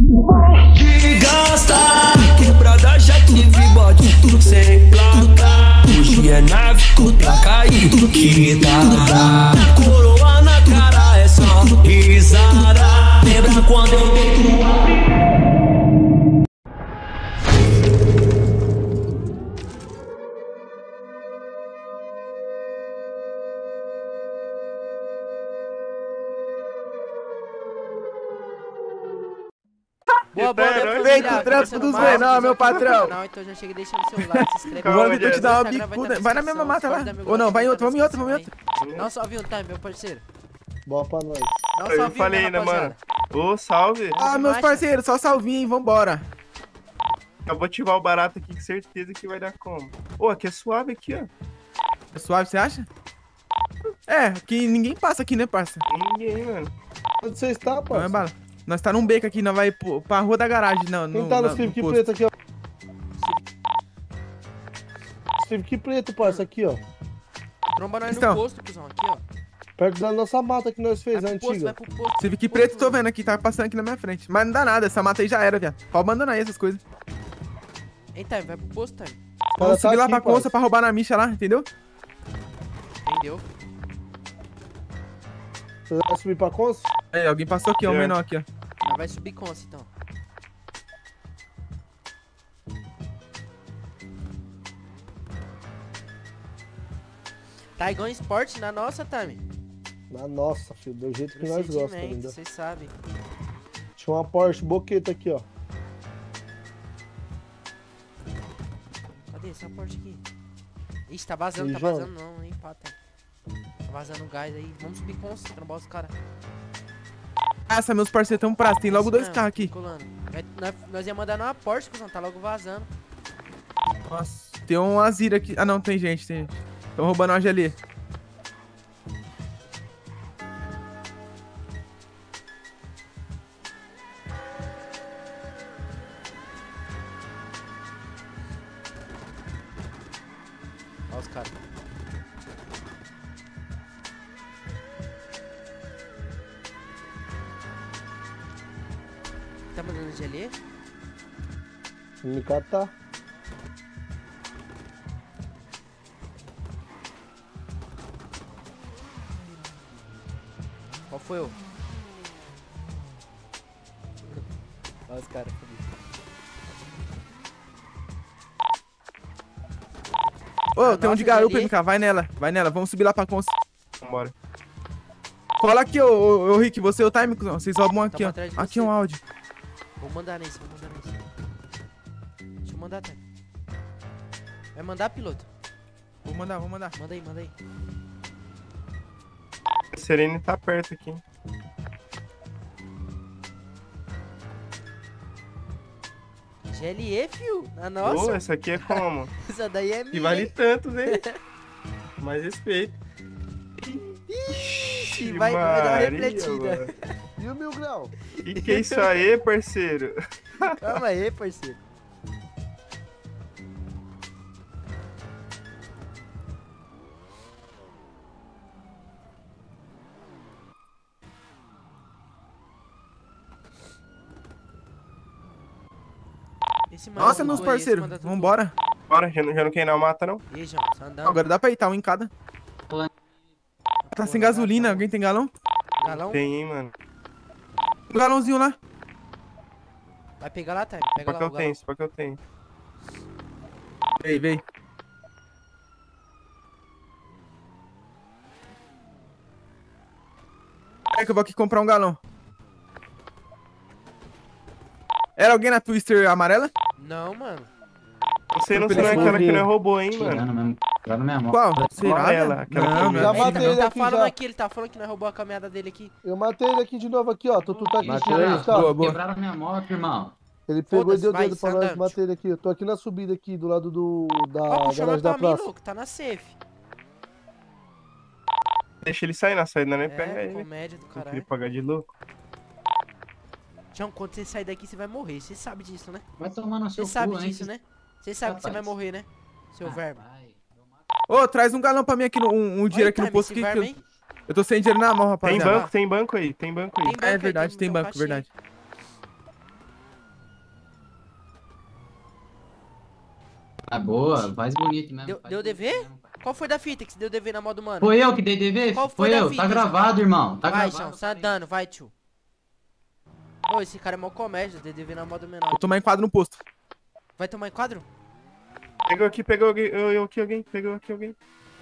De gastar, quebrada já tive bode, tudo sem placa. Hoje é nave com placa e que dá. Coroa na cara é só risada. Lembra quando eu dei tua Boa, boa, Vem com o trampo dos menor, meu patrão. Não, então já chega deixando o seu like, se inscreve. O Wander vai te dar uma bicuda. Vai na mesma mata lá. Ou não, vai em outra, vamos em outra, vamos em outra. Não só viu, tá, meu parceiro? Boa pra nós. Não só Eu viu, falei, né, mano? Ô, salve. Ah, meus parceiros, só salvinho, vambora. Eu vou ativar o barato aqui, com certeza que vai dar como. Ô, aqui é suave aqui, ó. É suave, você acha? É, que ninguém passa aqui, né, parça? Ninguém, mano. Onde você está, Não é parça? bala. Nós tá num beco aqui, nós vai pra rua da garagem, não. Quem tá no Civic posto. preto aqui, ó? Civic preto, parça, aqui, ó. Tromba nós Então. no posto, cuzão, aqui, ó. Perto da nossa mata que nós fez, a Vai pro posto, vai antiga. pro posto. Civic preto, tô vendo aqui, tá passando aqui na minha frente. Mas não dá nada, essa mata aí já era, viado. Pode abandonar aí essas coisas. Hein, Time, vai pro posto, Time. Vamos tá subir lá aqui, pra parça. Conça pra roubar na micha lá, entendeu? Entendeu? Você vai subir pra Cons? Aí, alguém passou aqui, ó, o menor aqui, ó. Nós vai subir com então. Tá igual em esporte na nossa, Time. Na nossa, filho, do jeito que nós gostamos Procedimento, ainda. vocês sabem. Tinha uma Porsche boqueta aqui, ó. Cadê essa porta aqui? Ixi, tá vazando, Ih, tá João. vazando não, hein, pata. Tá vazando gás aí. Vamos subir com os trombar os caras. Essa, meus parceiros, tão prazo. Tem logo Isso dois mesmo, carros aqui. colando. Nós ia mandar numa Porsche, cuzão, tá logo vazando. Nossa, tem um Azira aqui. Ah, não, tem gente, tem gente. Tão roubando uma ali. Olha os caras. Tá mandando GLE? Me catar. Qual foi o? Olha os caras. Ô, tem um de nossa, garupa, ali. MK. Vai nela, vamos subir lá pra Conça. Vambora. Cola aqui, ô Rick, você e o Time, cuzão. Vocês roubam aqui, Tamo ó. atrás de Aqui você. é um áudio. Vou mandar nesse, vou mandar nesse. Deixa eu mandar, tá? Vai mandar, piloto? Vou mandar. Manda aí, manda aí. A Serene tá perto aqui. GLE, fio? Ah, Ô, nossa, essa aqui é como? essa daí é Que minha. vale hein? tantos, hein? Mais respeito. Ixi, vai dar uma refletida. Mano. E o Mil Grau? Que é isso aí, parceiro? Calma aí, parceiro. Esse mano Nossa, tudo meus aí, parceiros, esse manda tudo. vambora. Bora, já não quer ir na mata, não? Ih, João, só andando. Agora dá pra ir, tá um em cada. Tá sem gasolina, alguém tem galão? Galão? Tem, hein, mano. Um galãozinho lá. Vai pegar lá, Time. Pega Só lá que eu o galão. tenho, só que eu tenho. Vem. É que eu vou aqui comprar um galão. Era alguém na Twister amarela? Não, mano. Você não é aquela que não é robô, hein, mano? Tirando mesmo. Tirando minha mão. Qual? Será? Qual é ela? Aquela Não, primeira. não. Já matei ele Ele tá aqui falando já. aqui, ele tá falando que nós roubou a caminhada dele aqui. Eu matei ele aqui de novo aqui, ó. Tu tá aqui Matei tirando ele. os carros. Boa. Quebraram minha moto, irmão. Ele pegou e Foda-se, deu vai, dedo pra nós, Sandante. matei ele aqui. Eu tô aqui na subida aqui, do lado da Ó, puxa garagem pra da mim, praça. louco. Tá na safe. Deixa ele sair na saída, né? Pega É, ele. comédia do Não queria caralho. pagar de louco. Tião, quando você sair daqui, você vai morrer. Você sabe disso, né? Vai tomar no seu Você sabe cu, hein, disso, né? Você sabe que você vai Rapaz. morrer, né? Seu verbo. Vai. Ô, traz um galão pra mim aqui, um dinheiro aqui no Time, posto esse aqui. verbo, Que hein? eu tô sem dinheiro na mão, Tem rapaziada. banco aí, tem banco aí. Tem banco É aí, verdade, tem um banco, cachê. verdade. Ah, boa, faz bonito mesmo. Deu- faz deu bonito DV? mesmo, pai. Qual foi da fita que você deu DV na modo, mano? Foi eu que dei DV? Qual foi da eu, fita, tá gravado, irmão. Tá Vai, gravado. Chão, tá dando, vai, tio. Ô, esse cara é mó comédia, deu DV na modo menor. Vou tomar enquadro no posto. Vai tomar em quadro? Pegou aqui, pegou alguém. Eu aqui alguém. Pegou aqui alguém.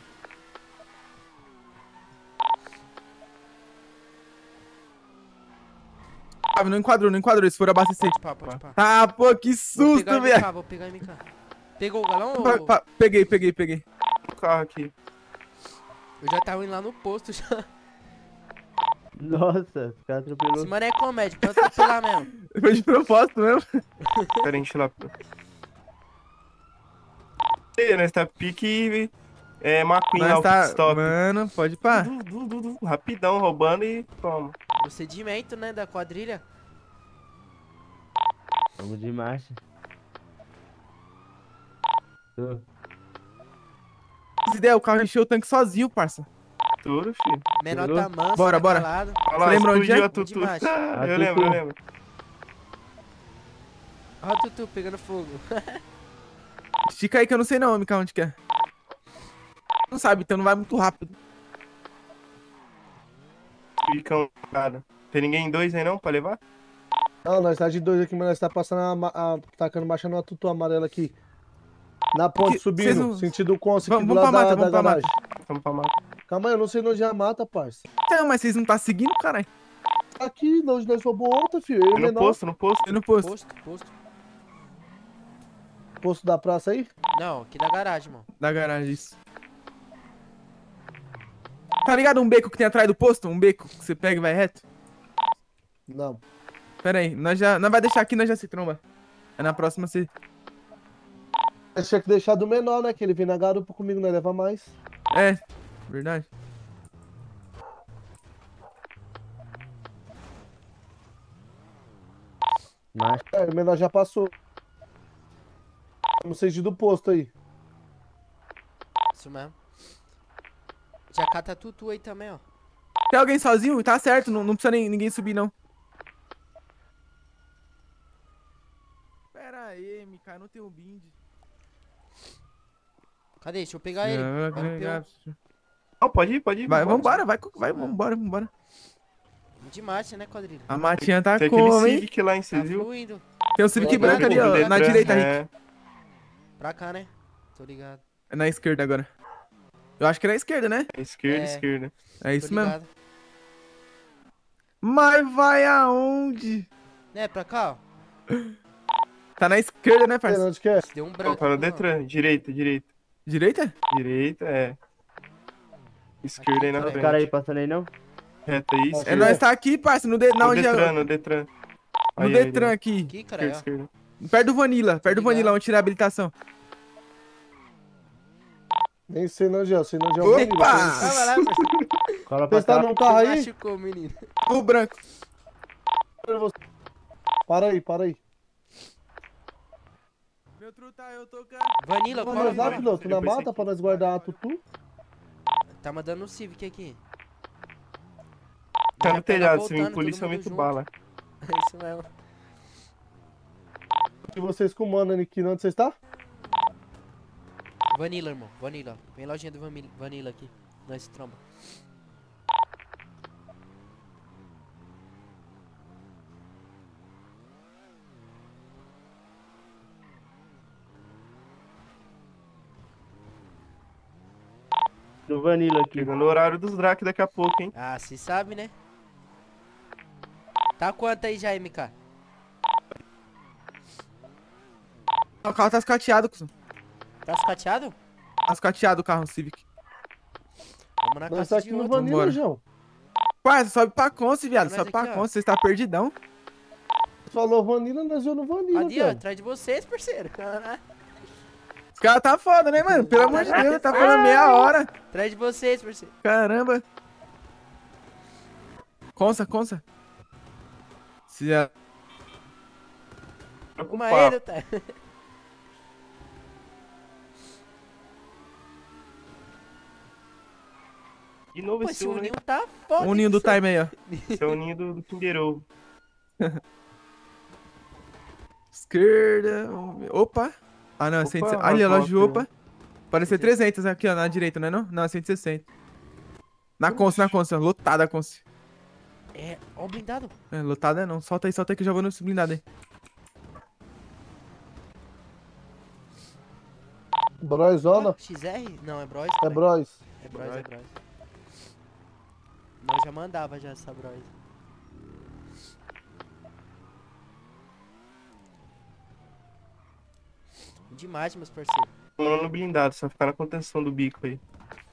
Ah, não enquadrou, não enquadrou. Se for abastecer. Pode pá, pode pá. Ah, pô, que Vou susto, pegar velho. MK, vou pegar MK. Pegou o galão ou... Peguei. O carro aqui. Eu já tava indo lá no posto já. Nossa, os caras atropelou. Esse mano é comédia, pode atropelar mesmo. Foi de propósito mesmo. Pera, enche lá. Sei, né? Tá pique. McQueen lá, Mas o tá... stop. Mano, pode pá. Rapidão, roubando e toma. Procedimento, né, da quadrilha. Vamos de marcha. Tô. Essa ideia, o carro encheu o tanque sozinho, parça. Tudo, filho. Menor Segurou? tá manso, Bora, tá bora. calado. Olha lá, lembra onde explodiu é? a Tutu. Demais. Eu lembro, eu lembro. Olha o Tutu pegando fogo. Estica aí que eu não sei não, MK, onde que é. Não sabe, então não vai muito rápido. Ficam, cara. Tem ninguém em dois aí não pra levar? Não, nós tá de dois aqui, mas nós tá passando tacando marcha numa tutu amarela aqui. Na ponte Que- subindo, vocês não- sentido Conce aqui Vamos do pra lado mata, da vamos pra garagem. Vamos pra mata. Calma aí, eu não sei onde é a mata, parça. Então, mas vocês não tá seguindo, caralho. Tá aqui, onde nós roubou outra, filho. Eu e o No menor. posto, no posto. Foi no posto. Posto. Posto da praça aí? Não, aqui da garagem, mano. Da garagem, isso. Tá ligado um beco que tem atrás do posto? Um beco que você pega e vai reto? Não. Pera aí, nós vai deixar aqui, nós já se tromba. É na próxima você... Nós tinha que deixar do menor, né? Que ele vem na garupa comigo, né? Leva mais. É, verdade. Marcha. O menor já passou. Vamos sair do posto aí. Isso mesmo. Já cata Tutu aí também, ó. Tem alguém sozinho? Tá certo, não precisa ninguém subir, não. Pera aí, MK, não tem um bind. Cadê? Deixa eu pegar ele. Vai no peão. Não, pode ir. Vai, vambora, vambora. De marcha, né, quadrilha? A matinha tá Tem aquele como, hein? Civic lá, hein, Tá você viu? fluindo. Tem o Civic Tem branco ali, Do ó, na Detran, direita, Rick. é. Pra cá, né? Tô ligado. É na esquerda agora. Eu acho que é na esquerda, né? Esquerda, É. esquerda. É isso Tô mesmo. ligado. Mas vai aonde? É, pra cá, ó. Tá na esquerda, né, parceiro? Onde que é? Deu um branco. Tá no aqui, mano. Detran. Direita. Direita? Direita, é. Esquerda aí na Aqui, Os frente. caras aí passando aí, não? Reta aí, É, esquerda. nós tá aqui, parceiro, na No onde Detran, é? no Detran. No Aí, Detran aí, aqui. Aqui, cara, aí, esquerda, ó. esquerda. Perto do Vanilla, ligado. onde tira a habilitação. Nem sei não, Gel. Sei não, Gel. Opa! Vai lá, parceiro. Cola pra Você tá cá. num carro aí? Machucou, menino. O branco. Para aí. Meu truta, eu tô Vanilla, Vamos cola nós lá, aí. piloto, na mata pra nós guardar a tutu. Tá mandando o Civic aqui. Tá Já no pega telhado, voltando, se vem todo polícia, mundo aumenta o junto. bala. É isso mesmo. E vocês com o mano aqui, onde vocês tá? Vanilla, irmão. Vanilla. Vem lojinha do Vanilla aqui. Nós se tromba. Do Vanilla aqui. Chegando no horário dos Drak daqui a pouco, hein? Ah, se sabe, né? Tá quanto aí já, MK? O carro tá escateado, cuzão. Tá escateado? Tá escateado o carro, o Civic. Vamos na Nós tá casa aqui de no outro. Vanilla, Vambora. João. Parça, sobe pra Conce, viado. Nós Sobe aqui, pra ó. Conce, você está perdidão. Falou Vanilla, nós vamos no Vanilla, Ali, ó, velho. atrás de vocês, parceiro. Os caras tá foda, né, mano? Pelo amor de Deus, tá falando meia hora. Atrás de vocês, parceiro. Caramba. Consa. Se a... Uma ele, tá? De novo Pô, esse esse Uno, hein? Uninho tá foda. O ninho do hein, time aí, ó. Esse é o ninho do Kinder Ovo. Esquerda. Opa. Ah, não, é Opa, 160. uma Ali, a loja de moto, roupa. Parece ser 300 aqui, ó, na direita, não é não? Não, é 160. Na Conce, lotada a Conce. É, ó o blindado. É, lotada não. Solta aí que eu já vou no blindado aí. Broizona. Ó, XR? Não, é Bros. É cara. Brois. É Bros, é Bros. Nós já mandava já essa Bros. Demais, meus parceiros. Mano, no blindado, só ficar na contenção do bico aí.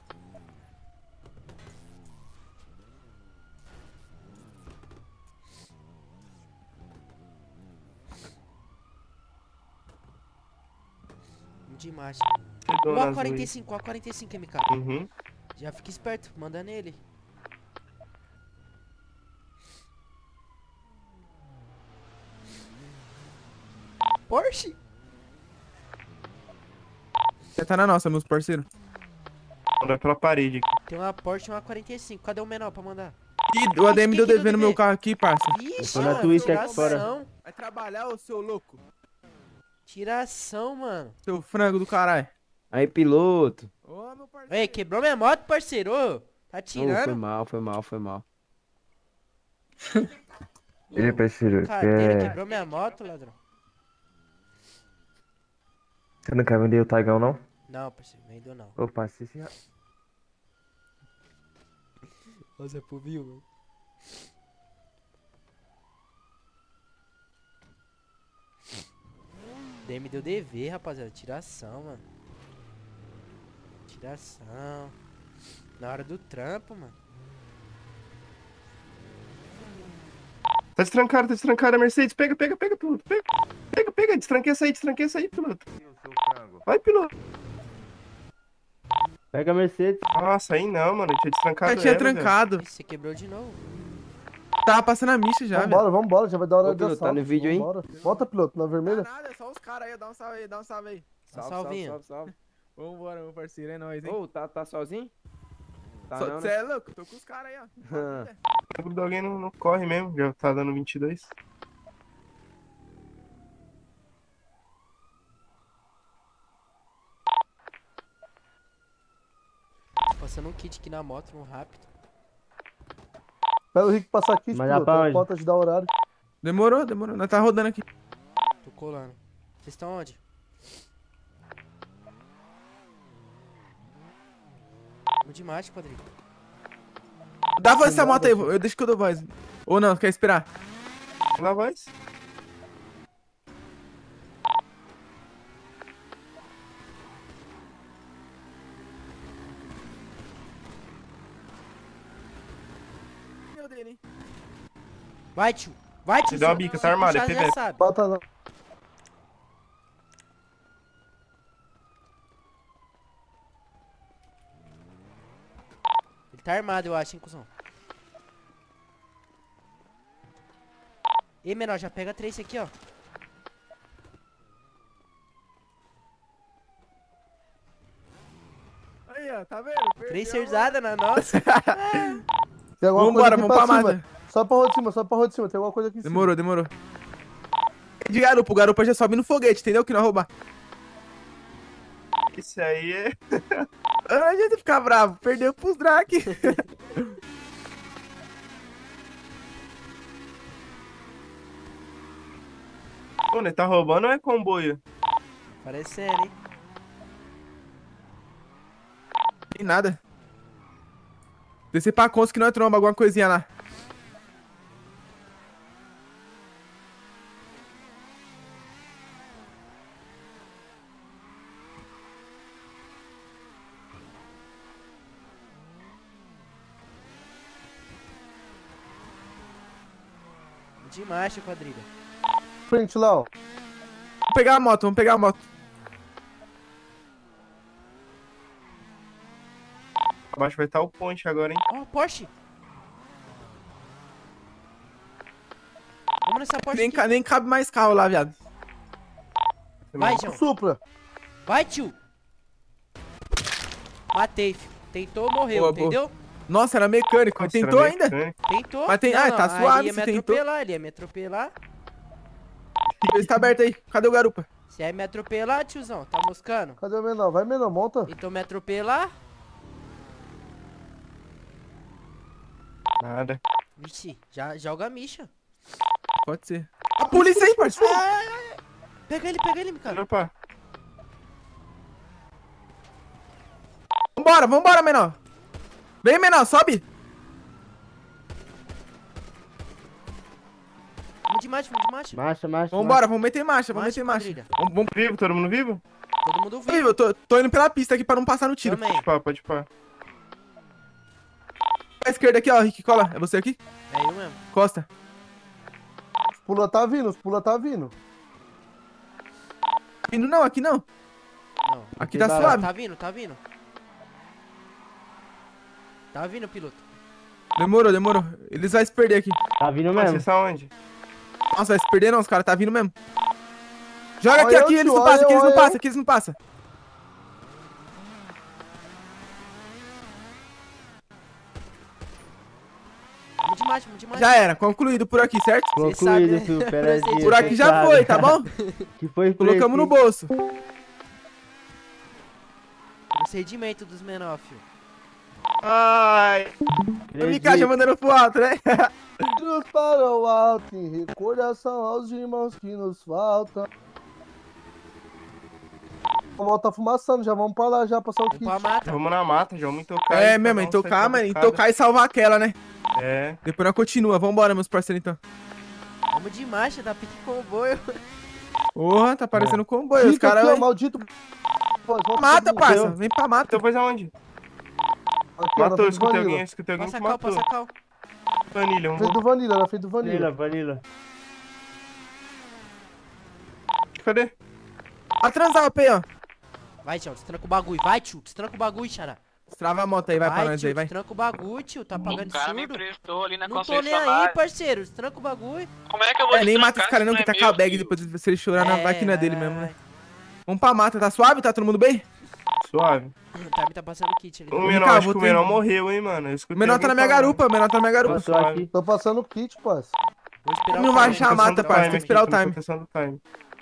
Demais. Chegou O nas A45, o A45, MK. ruas. Uhum. Já fica esperto, manda nele. Porsche? Você tá na nossa, meus parceiros. Andar pela parede aqui. Tem uma Porsche e uma 45. Cadê o menor pra mandar? Ih, o ADM Ixi, deu quem que devendo deu meu carro aqui, parça. Vixe, tô na mano, Twitch aqui fora. tiração. Vai trabalhar, ô seu louco? Tiração, mano. Seu frango do caralho. Aí, piloto. Ô, meu parceiro. Ei, quebrou minha moto, parceiro. Ô, tá Ô, tirando? foi mal. Ô, Ei, parceiro, Cadeira, quebrou minha moto, ladrão. você não quer vender o Taigão, não? Não, parceiro, não ainda não. Opa, se Nossa, pro viu, mano. DM deu DV, rapaziada. Tiração, mano. Tiração. Na hora do trampo, mano. Tá destrancada a Mercedes. Pega, piloto. Pega. Destranqueia essa aí, piloto. Vai, piloto. Pega a Mercedes. Nossa, aí não, mano. Tinha destrancado Já tinha ela, velho. trancado. Ih, você quebrou de novo. Tava passando a micha já, velho. Vambora, já vai dar hora Ô, de piloto, tá assalto. no vídeo aí? Vambora. Volta, piloto, na vermelha. Nada, é só os caras aí. Dá um salve aí. Salvinho. Salve. Vambora, meu parceiro. É nóis, hein? Ô, tá sozinho? Tá não, Você né? é louco? Tô com os caras aí, ó. O grupo de alguém não corre mesmo. Já tá dando 22. Passando um kit aqui na moto, no rápido. Pega o Rick passar aqui, Mas dá piloto. pra A onde? porta te dá horário. Demorou. Nós tá rodando aqui. Tô colando. Vocês estão onde? Vamos demais, quadrilha. Dá voz essa moto aí. Eu deixo que eu dou voz. Ou não, quer esperar? Lá vai. Meu dele, hein? Vai, tio. Vai, tio. Te dá uma Se- bica, se tá armado, é puxar, já PV. sabe. Bota não. Ele tá armado, eu acho, hein, cuzão. Ei, menor, já pega 3 aqui, ó. Aí, ó, tá vendo? 3 cerzadas na nossa. Tem alguma Vambora, coisa aqui vamos pra pra cima. mata. Só pra rua de cima, tem alguma coisa aqui em cima. Demorou. De garupa, o garupa já sobe no foguete, entendeu? Que não roubar. Esse aí é. Não adianta ficar bravo, perdeu pros Drake. Pô, ele tá roubando ou é comboio? Parecendo, hein. Tem nada. Descer pra Conce que não é tromba, alguma coisinha lá. De marcha, quadrilha. Frente lá, ó. Vamos pegar a moto. Abaixo vai estar o ponte agora, hein? Ó, Porsche. Vamos nessa Porsche aqui. Nem cabe mais carro lá, viado. Vai, O João. Supra. Vai, tio. Matei, filho. Tentou, morreu, Boa, boa. entendeu? Nossa, era mecânico. Nossa, Tentou era ainda? mecânico. Tentou. Mas tem- ah, tá suave Ele ia se me tentou. atropelar, ele ia me atropelar. Ele tá aberto aí. Cadê o garupa? Você vai me atropelar, tiozão? Tá moscando? Cadê o menor? Vai, menor, monta. Então me atropelar? Nada. Vixe, já joga a micha. Pode ser. A polícia aí, parceiro. Pega ele, cara. Opa. Vambora, menor. Vem, menor, sobe. Vamos de marcha. Marcha. Vambora, vamos meter marcha, Marcha, quadrilha. Vamos Vivo, todo mundo vivo? Todo mundo vivo. vivo, eu tô indo pela pista aqui pra não passar no tiro. Também. Pode pá. À esquerda aqui, ó, Rick, cola. É você aqui? É eu mesmo. Costa. Os pula tá vindo. Vindo não, aqui não. Não. Aqui tá suave. Tá vindo. Tá vindo, piloto. Demorou. Eles vão se perder aqui. Tá vindo Mas mesmo. vocês são onde? Nossa, vai se perder não, os caras tá vindo mesmo. Joga Olha aqui, eu, eles tio, não passam, olha eu. aqui eles não passam. Vamos de marcha. Já era, concluído por aqui, certo? Cê sabe, Concluído, né? filho. Pera aí. Você Por aqui já foi, tá bom? Que foi Colocamos no bolso. Procedimento dos menor, filho. Ai. MK já mandando pro alto, né? Cruz para o alto, em recordação aos irmãos que nos faltam. Vamos tá fumaçando, já vamos pra lá, já passar o kit. Vamos pra mata. Vamos na mata, já vamos tocar. É mesmo, em tocar, mano, em tocar e salvar aquela, né? É. Depois nós continua, vambora, meus parceiros, então. Vamos de marcha, dá pique comboio. Porra, tá parecendo comboio, os Fica caras... aqui, ó, maldito. Volta Mata, aqui, parça, vem pra mata. Então, pois aonde? aqui, ó, na Matou, frente do escutei Vanilla. alguém que Passa matou. cal. Vanilla, Na frente do Vanilla, na frente do Vanilla. Vanilla. Cadê? A transar o P, ó. Vai, tio, destranca o bagulho. Vai, tio, destranca o bagulho, xará. Destrava a moto aí, vai pra nós tio, aí, vai. destranca o bagulho, tio. Tá pagando O cara me surdo. emprestou ali na Não tô nem concessionária. aí, parceiro. Destranca o bagulho. Como é que eu vou Nem mata destrancar esse cara não, se que tá é com a meu, bag, filho? depois se ele chorar, vai que não é dele mesmo, né? Vamos pra mata, tá suave? Tá todo mundo bem? Suave. Tá, me tá passando kit ali. O Vem menor, cá, acho vou que o ter- menor morreu, hein, mano. Eu O escutei menor tá na alguém minha falando. garupa, o menor tá na minha garupa. Passou aqui. Tô passando o kit, parça. Vou esperar Não o vai time. achar a mata, parça, tem que esperar o time. Proteção do time.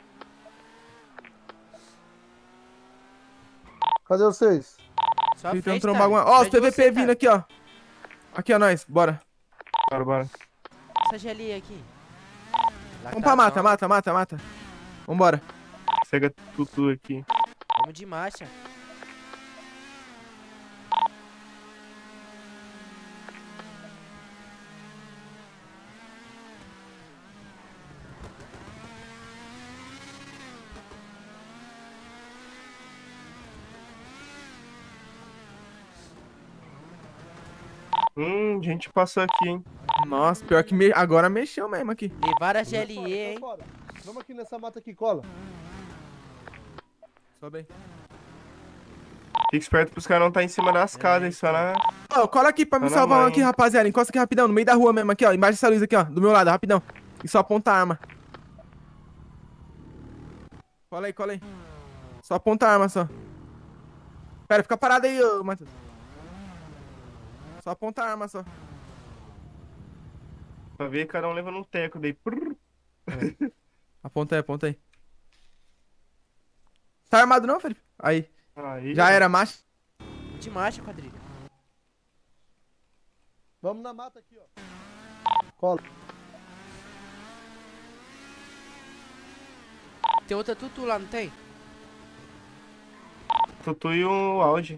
Cadê vocês? Só a Tem um frente, trombar tá? alguma... Ó, os Atrás de PVP você, vindo tá? aqui, ó. Aqui, ó, nós, bora. Bora. Essa GLI aqui. Vamos pra mata. Vambora. Cega tutu aqui. Vamos de marcha. A gente passou aqui, hein. Nossa, pior que agora mexeu mesmo aqui. Levaram a GLE, hein? Bora. Vamos aqui nessa mata aqui, cola. Sobe aí. Fica esperto pros caras não tá em cima das casas, só na... Ó, cola aqui pra me Tá na salvar um mão. aqui, rapaziada. Encosta aqui rapidão, no meio da rua mesmo, aqui, ó. Embaixo dessa luz aqui, ó. Do meu lado, rapidão. E só aponta a arma. Cola aí. Só aponta a arma, só. Pera, fica parado aí, ô, Matheus. Só aponta a arma, só. Pra ver, cada um levando um teco daí. Prrr. Aponta aí. Tá armado não, Felipe? Aí. Aí, Já era, macho. De marcha, quadrilha. Vamos na mata aqui, ó. Cola. Tem outra tutu lá, não tem? Tutu e o Audi.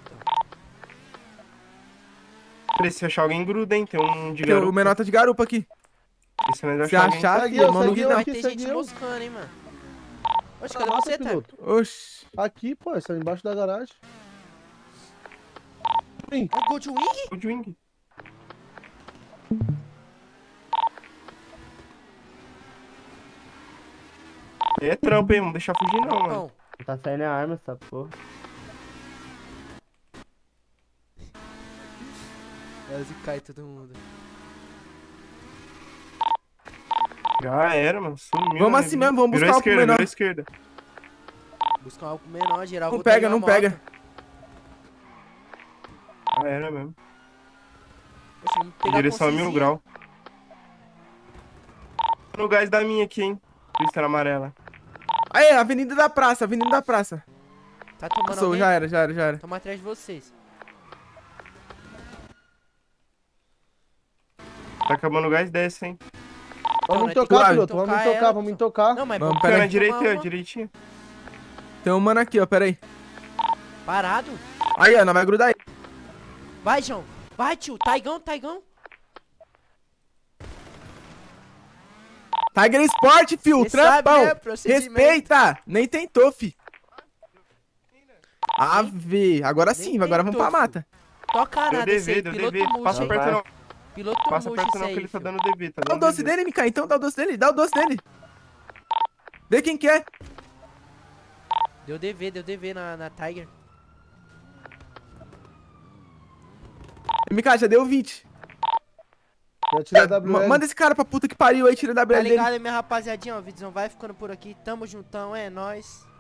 Peraí, se achar alguém gruda, hein? Tem um de Tem o garupa. menor tá de garupa aqui. E se nós Se achar alguém... achar, Segue filho, eu, mano, segue eu. guidão. Vai aqui, ter segue gente eu. moscando, hein, mano. Oxe, Na cadê mata, você, tá? piloto. Oxi. Aqui, pô, essa é embaixo da garagem. Sim. O Goldwing? O Dwing. É trampo, hein? Não deixar fugir não, mano. Não. Tá saindo a arma, essa porra. Quase cai todo mundo. Já era, mano. Sumiu. Vamos né? assim mesmo, vamos Virou buscar o esquerda, menor. virou esquerda. Buscar algo menor, geral. Não voltando pega, na não moto. pega. Já era mesmo. Oxe, vamos pegar Direção a com 1000 Cizinha. grau. No gás da minha aqui, hein? Pista amarela. Aí, Avenida da Praça, Avenida da Praça. Tá tomando Passou, alguém? já era. Tamo atrás de vocês. Tá acabando o gás, desce, hein. Vamos nós me tem tocar, que piloto. tocar Vamos me tocar, ela, vamos me tocar. Não, mas Vamos, vamos pera Fica na aí. direita, tomar ó, uma. direitinho. Tem um mano aqui, ó, pera aí. Parado. Aí, ó, não vai grudar aí. Vai, João. Vai, tio. Taigão. Tiger Sport, fio, Cê sabe, trampão. né, procedimento. Respeita. Nem tentou, fi. Ave, agora Nem sim, agora vamos tentou, pra mata. Toca Deu nada esse aí. DV, deu Piloto DV. murcho, Passa hein? perto não. Piloto Passa murcho perto esse não, que aí, ele tá filho. dando DV, tá Dá o dando doce DV. dele, Mika, então dá o doce dele, dá o doce dele. Vê quem que é. Deu DV na Tiger. Mika, já deu 20. Já tirei a WL. Manda esse cara pra puta que pariu aí, tira a Tá WL dele. ligado, minha rapaziadinha? Ó, o vídeo vai ficando por aqui. Tamo juntão, é nóis.